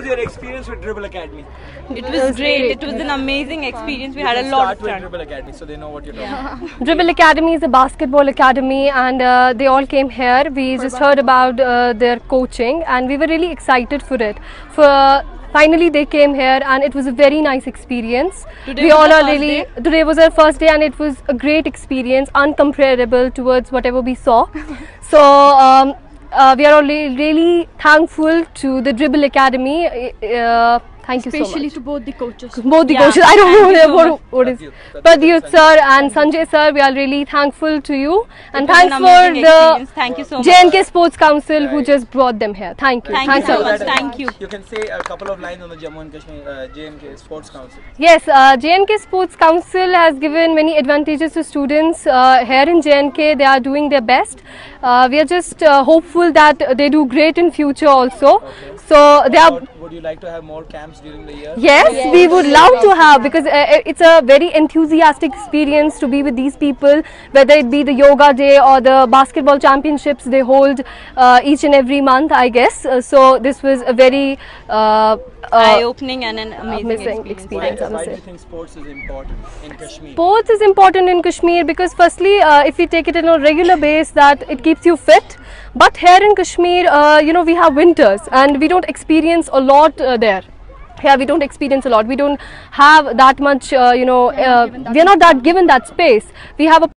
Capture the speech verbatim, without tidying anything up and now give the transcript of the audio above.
your experience with Dribble Academy? It was great. It was an amazing experience. We had a lot of Start with fun. Dribble Academy, so they know what you're talking about. Dribble Academy is a basketball academy, and uh, they all came here. We just heard about uh, their coaching, and we were really excited for it. For finally, they came here, and it was a very nice experience. Today we was all the are first really. day? Today was our first day, and it was a great experience, uncomparable towards whatever we saw. So. Um, Uh, we are all really, really thankful to the Dribble Academy. Uh, thank you so much. Especially to both the coaches. Both the Yeah, coaches. I don't thank you know so what, much. what is. Pradyut, Pradyut Pradyut, sir and Sanjay sir, we are really thankful to you. And It was thanks an for amazing the experience. Thank you so much. J N K Sports Council who Right. just brought them here. Thank you. Thank Thanks you a so lot. much. Thank you. You can say a couple of lines on the Jammu and Kashmir uh, J N K Sports Council. Yes, uh, J N K Sports Council has given many advantages to students uh, here in J N K. They are doing their best. Uh, we are just uh, hopeful that they do great in future also. Okay. So they are. Would- Would you like to have more camps during the year? Yes, we would love to have, because uh, it's a very enthusiastic experience to be with these people, whether it be the yoga day or the basketball championships they hold uh, each and every month, I guess. Uh, so this was a very uh, uh, Eye-opening and an amazing, amazing experience. experience. Why, I must why do say. you think sports is important in Kashmir? Sports is important in Kashmir because firstly, uh, if we take it on a regular base, that it keeps you fit. But here in Kashmir, uh, you know, we have winters and we don't experience a lot uh, there. Here we don't experience a lot. We don't have that much, uh, you know, uh, we are not that given that space. We have a